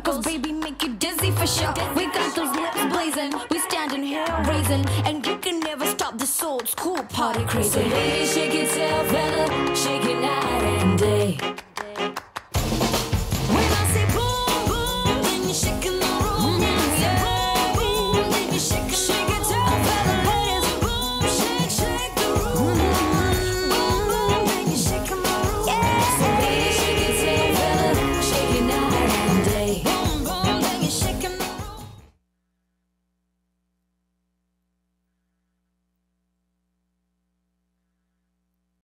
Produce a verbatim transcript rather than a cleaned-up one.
circles, baby, make you dizzy for sure. We got those lips blazing, we standing here raising, and you can never stop this old school party crazy. So baby, shake it, tail feather, shake it now.